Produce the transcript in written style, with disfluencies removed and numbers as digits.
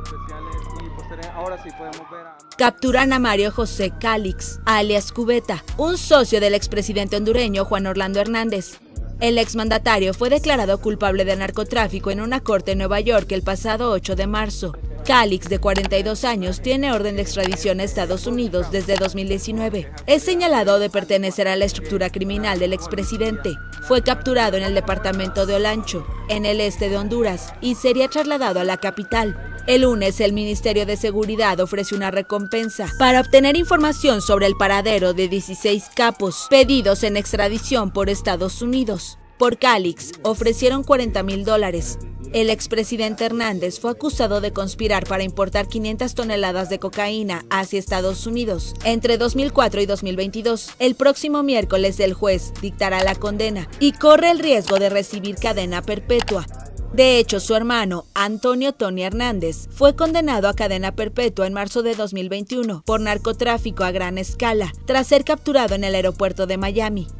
Capturan a Mario José Calix, alias Cubeta, un socio del expresidente hondureño Juan Orlando Hernández. El exmandatario fue declarado culpable de narcotráfico en una corte en Nueva York el pasado 8 de marzo. Calix, de 42 años, tiene orden de extradición a Estados Unidos desde 2019. Es señalado de pertenecer a la estructura criminal del expresidente. Fue capturado en el departamento de Olancho, en el este de Honduras, y sería trasladado a la capital. El lunes, el Ministerio de Seguridad ofreció una recompensa para obtener información sobre el paradero de 16 capos pedidos en extradición por Estados Unidos. Por Calix, ofrecieron $40,000. El expresidente Hernández fue acusado de conspirar para importar 500 toneladas de cocaína hacia Estados Unidos entre 2004 y 2022. El próximo miércoles, el juez dictará la condena y corre el riesgo de recibir cadena perpetua. De hecho, su hermano, Antonio Tony Hernández, fue condenado a cadena perpetua en marzo de 2021 por narcotráfico a gran escala, tras ser capturado en el aeropuerto de Miami.